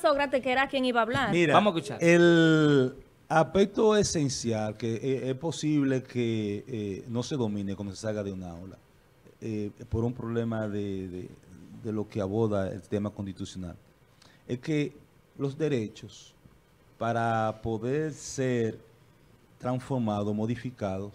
Sócrates, que era quien iba a hablar. Mira, vamos a escuchar. El aspecto esencial que es posible que no se domine cuando se salga de una aula por un problema de lo que aborda el tema constitucional es que los derechos para poder ser transformados, modificados,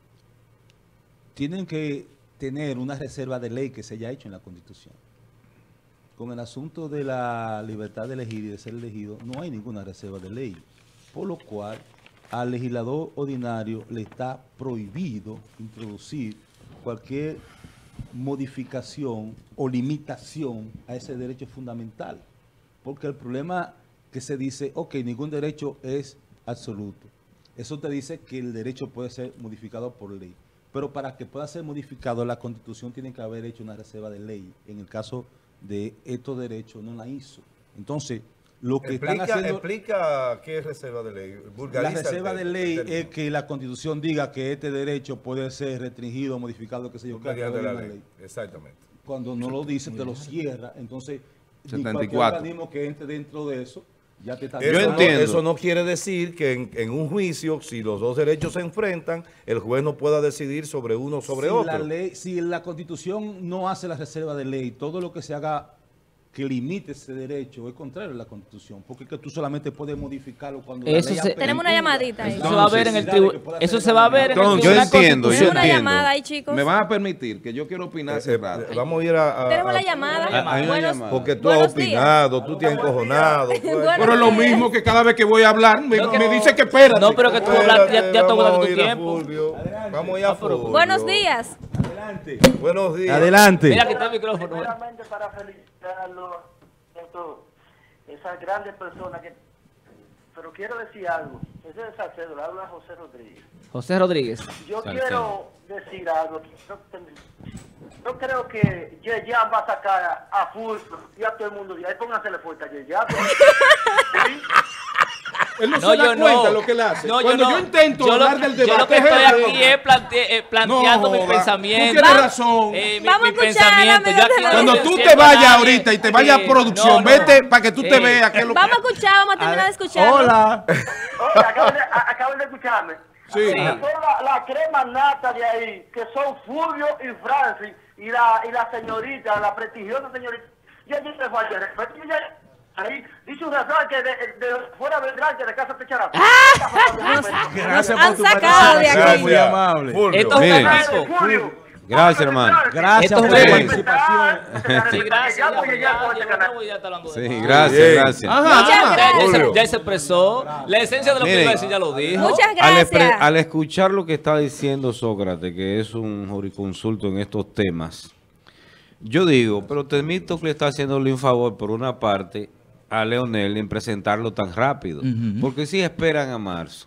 tienen que tener una reserva de ley que se haya hecho en la Constitución. Con el asunto de la libertad de elegir y de ser elegido, no hay ninguna reserva de ley, por lo cual al legislador ordinario le está prohibido introducir cualquier modificación o limitación a ese derecho fundamental, porque el problema que se dice, ok, ningún derecho es absoluto, eso te dice que el derecho puede ser modificado por ley, pero para que pueda ser modificado la Constitución tiene que haber hecho una reserva de ley. En el caso de estos derechos no la hizo. Entonces, lo que están haciendo... Explica qué es reserva de ley. La reserva de ley es que la Constitución diga que este derecho puede ser restringido, modificado, qué sé yo, mediante la ley. Exactamente. Cuando no lo dice, te lo cierra. Entonces, 74. cualquier organismo que entre dentro de eso, ya te está... Yo entiendo. Eso no quiere decir que en un juicio, si los dos derechos se enfrentan, el juez no pueda decidir sobre uno o sobre otro. Si la Constitución no hace la reserva de ley, todo lo que se haga que limite ese derecho es contrario a la Constitución, porque es que tú solamente puedes modificarlo cuando eso la ley tenemos una llamadita ahí. Eso se va a ver en el tribunal. Eso se va a ver en el tribunal. Yo entiendo, yo una entiendo. llamada ahí, chicos. Me van a permitir que yo quiero opinar hace rato. Vamos a ir a tenemos la llamada. Hay una Buenos- llamada. porque tú has opinado, tú te has encojonado. Pero es lo mismo que cada vez que voy a hablar me dice que espérate. No, pero que tú hablas, ya te acuerdas de tu tiempo. Vamos a ir a Fulvio. Buenos días. Adelante. Buenos días. Adelante. Mira, aquí está el micrófono. Primeramente para felicitarlo, esas grandes personas que... Pero quiero decir algo. Ese es Salcedo, le habla a José Rodríguez. José Rodríguez. Yo quiero decir algo. Yo creo que Yeyan va a sacar a Fulvio y a todo el mundo de ahí. Póngansele fuerte a Yeyan. Él no, No, se da yo cuenta no. lo que él hace. No, Cuando yo no. intento hablar del debate... Yo lo que estoy aquí es planteando mi pensamiento. Tú tienes razón. Vamos a mi escuchar pensamiento. al Yo amigo aquí de la no Cuando estoy tú te diciendo vayas nada. ahorita y te vayas a producción, no. vete para que tú te veas qué es lo que... Vamos a escuchar, vamos a terminar de escuchar. Hola. Oye, acaban de escucharme. Sí. La crema nata de ahí, que son Fulvio y Francis, y la señorita, la prestigiosa señorita. Ya te falta respeto. Ahí dice un razón que de fuera vendrá que de casa te echará. Gracias Han sacado de aquí. Muy amable. Fulvio. Esto es un Mire. equipo. Fulvio. Gracias, hermano. Gracias Esto por es la un- participación. Sí, gracias. Ya voy a llegar con este canal. Ya está hablando de Sí, más. gracias, Bien. gracias. Muchas gracias. Ya se expresó. La esencia de lo que Mire. iba a decir ya lo dijo. Muchas Al gracias. escuchar lo que está diciendo Sócrates, que es un jurisconsulto en estos temas, yo digo, pero Temístocle le está haciéndole un favor por una parte a Leonel en presentarlo tan rápido, porque si esperan a marzo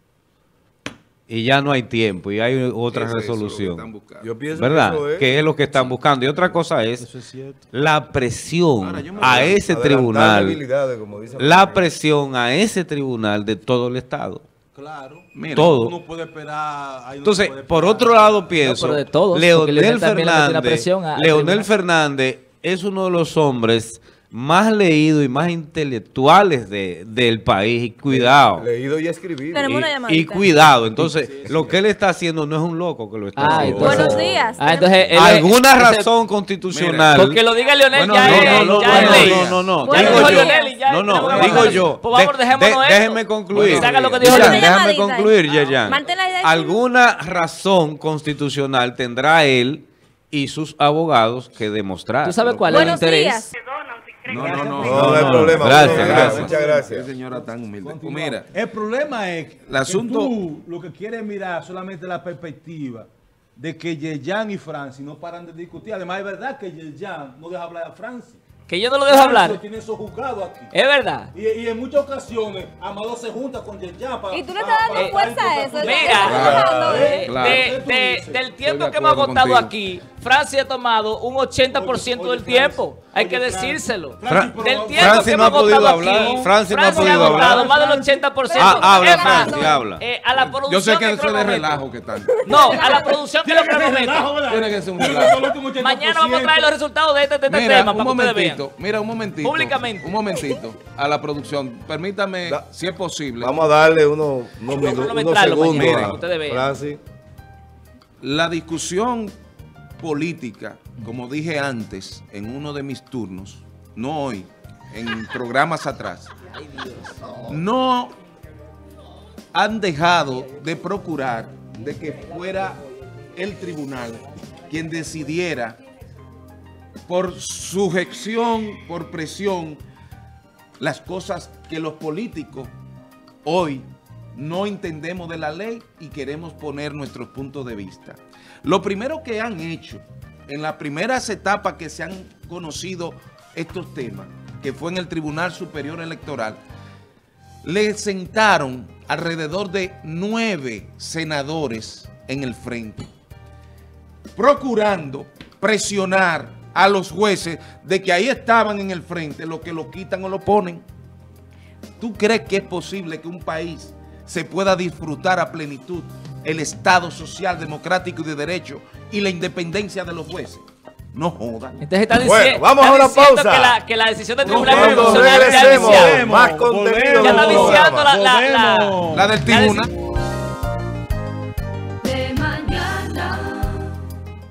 y ya no hay tiempo y hay otra resolución, Yo pienso ¿verdad? que eso es... Que es lo que están buscando. Y otra cosa es Eso es cierto. la presión Ahora, yo me a voy ese adelantar tribunal, debilidades, como dicen por la ahí. presión a ese tribunal de todo el Estado. Claro. Todo. Uno puede esperar. ahí uno Entonces, puede por esperar. otro lado pienso, pero de todos, porque Leonel Leonel también le mete una Fernández, presión al Leonel tribunal. Fernández es uno de los hombres más leídos y más intelectuales del país. Y cuidado. Leído y escribido. Tenemos una Y llamadita. cuidado. Entonces, lo que él está haciendo no es un loco que lo está haciendo. entonces- Buenos días. Entonces, él Alguna ese- razón constitucional. Porque lo diga Leonel Bueno, ya no, es no, no, ya es bueno, ley. no, Bueno, digo dijo yo. Leonel y ya No, tenemos que digo avanzar. yo. Pues vamos, dejémonos esto. Déjeme concluir. Saca lo que dijo Yeyan, Leonel. déjame Llamadita. concluir, Yeyan. Mantén la idea ahí. Alguna razón constitucional tendrá él y sus abogados que demostrar. ¿Tú sabes cuál es el Buenos interés? días. No, No hay problema. Gracias, Fulvio. gracias. Muchas Qué gracias. señora tan humilde. Continúa. Mira, El problema es que el asunto- tú lo que quieres mirar solamente la perspectiva de que Yeyan y Francis no paran de discutir. Además, es verdad que Yeyan no deja hablar a Francis. Que yo no lo dejo hablar. Tiene esos juzgados aquí. Es verdad. Y en muchas ocasiones, Amado se junta con Yeyan para... Y tú le estás dando fuerza a eso. Mira, Estás trabajando, de- Claro. del tiempo Estoy que de hemos acuerdo agotado contigo. aquí, Francia ha tomado un 80% del tiempo. Hay que decírselo. Del tiempo Francia que no ha hemos podido votado hablar. aquí, Francia no ha podido votado hablar. más del 80%. Habla, Es más, Francia, habla. a la producción Yo sé que de eso es de cronómetro. relajo que tal. No, a la producción de los cronómetros. Tiene que ser un relajo. Mañana vamos a traer los resultados de este tema Mira, para que ustedes vean. un momentito. Públicamente. Un momentito a la producción. Permítame, si es posible. Vamos a darle unos cronometrarlo segundos mañana, a que ustedes vean. Francis. La discusión política, como dije antes, en uno de mis turnos, no hoy, en programas atrás, no han dejado de procurar de que fuera el tribunal quien decidiera por sujeción, por presión, las cosas que los políticos hoy no entendemos de la ley y queremos poner nuestros puntos de vista. Lo primero que han hecho en las primeras etapas que se han conocido estos temas, que fue en el Tribunal Superior Electoral, le sentaron alrededor de 9 senadores en el frente, procurando presionar a los jueces de que ahí estaban en el frente, lo que lo quitan o lo ponen. ¿Tú crees que es posible que un país se pueda disfrutar a plenitud el Estado social, democrático y de derecho y la independencia de los jueces? No jodan. Entonces está Bueno, diciendo, vamos a una pausa. que la decisión del Tribunal Cuando Constitucional ya regresemos, viciada. más contenido. Ya está del viciando programa. la La del tribunal.